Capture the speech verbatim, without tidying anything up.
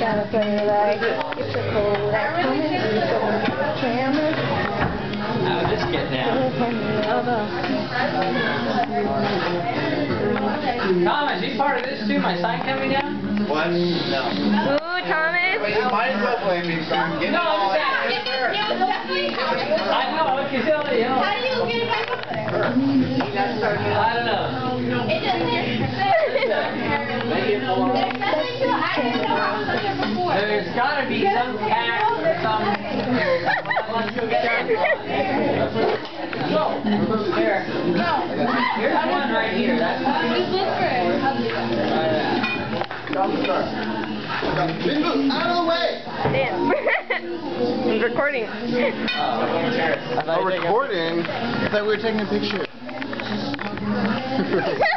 kind of funny, like, it's a cold that coming, it's a camera. I'll just get down. Thomas, you part of this too? My sign coming down? What? No. Ooh, Thomas. Wait, you might as well blame me, son. Get No, I'm just it saying. I know, because he'll, he'll. How do you get it back up there? I don't know. It doesn't. Make it more. There's nothing to I didn't know I was up there before. There's got to be some tax or some. Let's go get that. Go. Here. Here's one right here. That's Just look for it. I'll do that. Bingo, out of the way! Damn. I'm recording. Oh, recording? I thought we were taking a picture.